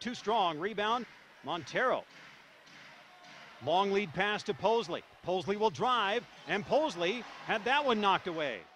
too strong. Rebound, Montero. Long lead pass to Posley. Posley will drive, and Posley had that one knocked away.